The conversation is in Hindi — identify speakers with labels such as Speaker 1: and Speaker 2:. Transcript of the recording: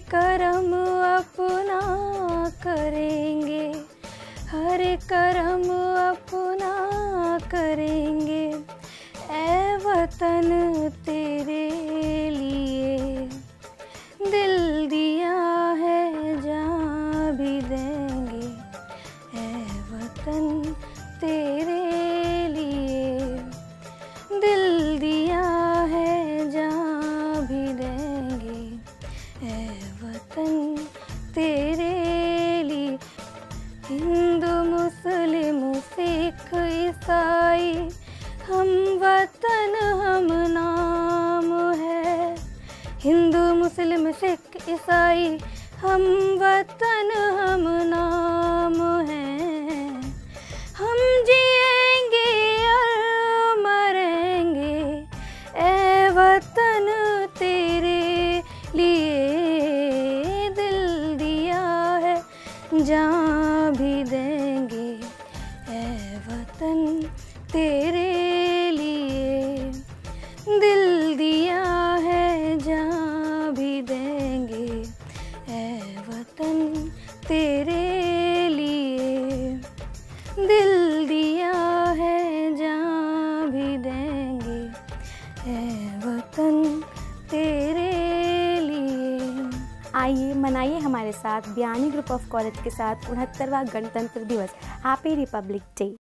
Speaker 1: करम अपना करेंगे, हर करम अपना करेंगे, ऐ वतन तेरे लिए दिल दिया है जान भी देंगे, ऐ वतन तेरे लिए दिल दिया है जान भी देंगे, ऐ वतन तेरे लिए। हिंदू मुस्लिम सिख ईसाई हम वतन हम नाम है, हिंदू मुस्लिम सिख ईसाई हम वतन हम नाम है, हम जिएंगे और मरेंगे, ऐ वतन तेरे लिए दिल दिया है जान भी देंगे, ऐ वतन तेरे लिए दिल दिया है जान भी देंगे, ऐ वतन तेरे लिए दिल दिया है जान भी देंगे, ऐ वतन तेरे लिए।
Speaker 2: आइए मनाइए हमारे साथ बियानी ग्रुप ऑफ कॉलेज के साथ 69वां गणतंत्र दिवस। Happy Republic day.